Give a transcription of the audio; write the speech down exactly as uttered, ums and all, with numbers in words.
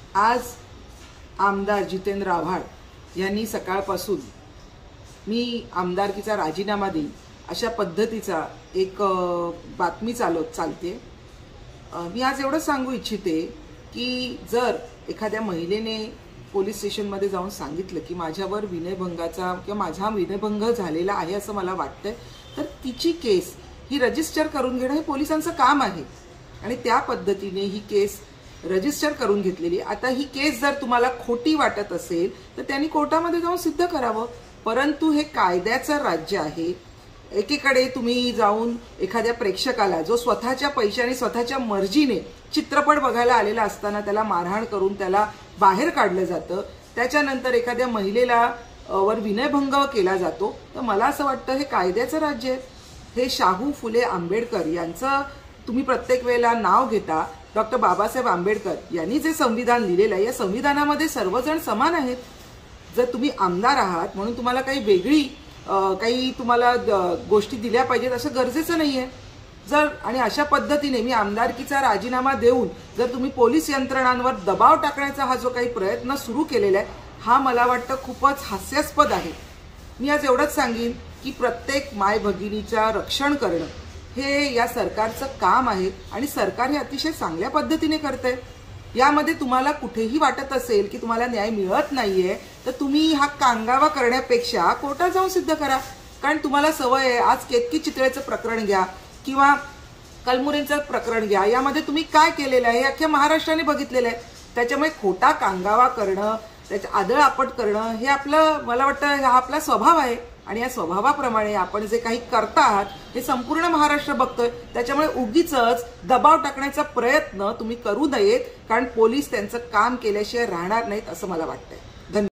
आज आमदार जितेंद्र आव्हाड यांनी सकाळपासून मी आमदारकीचा राजीनामा देईन अशा पद्धतीचा एक बातमी चालत चालते। मी आज एवढं सांगू इच्छिते की जर एखाद्या महिलेने पोलीस स्टेशनमध्ये जाऊन सांगितलं की माझ्यावर विनयभंगाचा किंवा माझा विनयभंग झालेला आहे असं मला वाटतंय, तर तिची केस ही रजिस्टर करून घेणं हे पोलिसांचं काम आहे आणि त्या पद्धतीने ही केस रजिस्टर करून घेतलेली। आता ही केस जर तुम्हाला खोटी वाटत असेल तर त्यांनी कोर्टामध्ये जाऊन सिद्ध करावं, परंतु हे कायद्याचं राज्य आहे। एकीकडे तुम्ही जाऊन एखाद्या प्रेक्षकाला जो स्वतःच्या पैशाने स्वतःच्या मर्जीने चित्रपट बघायला आलेला असताना त्याला मारहाण करून त्याला बाहेर काढलं जातं, त्याच्यानंतर एखाद्या महिलेला वर विनयभंग केला जातो, तर मला असं वाटतं हे कायद्याचं राज्य आहे। हे शाहू फुले आंबेडकर यांचं तुम्ही प्रत्येक वेळेला नाव घेता। डॉक्टर बाबासाहेब आंबेडकर यांनी जे संविधान लिहिलेलं आहे या संविधानामध्ये सर्वजण समान आहेत। जर तुम्ही आमदार आहात म्हणून तुम्हाला काही वेगळी काही तुम्हाला गोष्टी दिल्या पाहिजेत असं गरजेचं नाहीये। जर आणि अशा पद्धतीने मी आमदारकीचा राजीनामा देऊन जर तुम्ही पोलीस यंत्रणांवर दबाव टाकण्याचा हा जो काही प्रयत्न सुरू केलेला आहे हा मला वाटतं खूपच हास्यास्पद आहे। मी आज एवढंच सांगेन की प्रत्येक माय भगिनीचं रक्षण करणं हे या सरकारचं काम आहे आणि सरकार हे अतिशय चांगल्या पद्धतीने करतंय। यामध्ये तुम्हाला कुठेही वाटत असेल की तुम्हाला न्याय मिळत नाहीये तर तुम्ही हा कांगावा करण्यापेक्षा कोर्टात जाऊन सिद्ध करा, कारण तुम्हाला सवय आहे। आज केतकी चितळेचं प्रकरण घ्या किंवा कलमुरेंचं प्रकरण घ्या, यामध्ये तुम्ही काय केलेलं आहे अख्ख्या महाराष्ट्राने बघितलेलं आहे। त्याच्यामुळे खोटा कांगावा करणं, त्याच्या आदळ आपट करणं हे आपलं मला वाटतं हा आपला स्वभाव आहे आणि या स्वभावाप्रमाणे आपण जे काही करता आहात हे संपूर्ण महाराष्ट्र बघतोय। त्याच्यामुळे उगीच दबाव टाकण्याचा प्रयत्न तुम्ही करू नयेत, कारण पोलीस त्यांचं काम केल्याशिवाय राहणार नाहीत असं मला वाटतंय।